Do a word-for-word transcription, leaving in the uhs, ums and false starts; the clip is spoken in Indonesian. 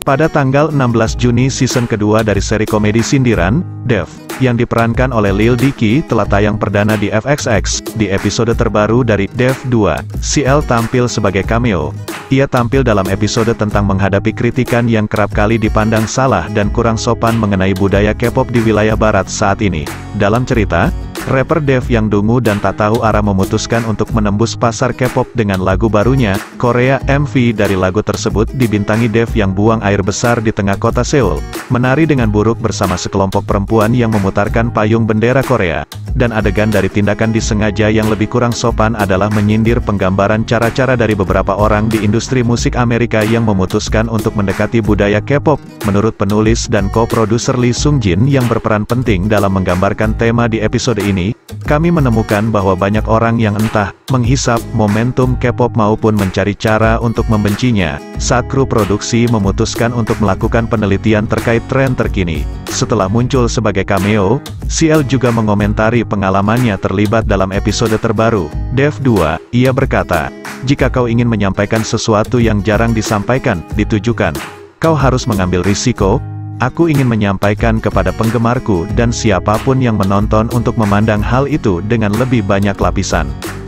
Pada tanggal enam belas Juni season kedua dari seri komedi sindiran, Dev, yang diperankan oleh Lil Dicky telah tayang perdana di F X X. Di episode terbaru dari Dev dua, C L tampil sebagai cameo. Ia tampil dalam episode tentang menghadapi kritikan yang kerap kali dipandang salah dan kurang sopan mengenai budaya K-pop di wilayah barat saat ini. Dalam cerita, rapper Dev yang dungu dan tak tahu arah memutuskan untuk menembus pasar K-pop dengan lagu barunya, Korea. M V dari lagu tersebut dibintangi Dev yang buang air besar di tengah kota Seoul, menari dengan buruk bersama sekelompok perempuan yang memutarkan payung bendera Korea, dan adegan dari tindakan disengaja yang lebih kurang sopan adalah menyindir penggambaran cara-cara dari beberapa orang di industri musik Amerika yang memutuskan untuk mendekati budaya K-pop. Menurut penulis dan co-produser Lee Sung Jin yang berperan penting dalam menggambarkan tema di episode ini, kami menemukan bahwa banyak orang yang entah menghisap momentum K-pop maupun mencari cara untuk membencinya, saat kru produksi memutuskan untuk melakukan penelitian terkait tren terkini. Setelah muncul sebagai cameo, C L juga mengomentari pengalamannya terlibat dalam episode terbaru, Dev dua. Ia berkata, "Jika kau ingin menyampaikan sesuatu yang jarang disampaikan, ditujukan, kau harus mengambil risiko. Aku ingin menyampaikan kepada penggemarku dan siapapun yang menonton untuk memandang hal itu dengan lebih banyak lapisan."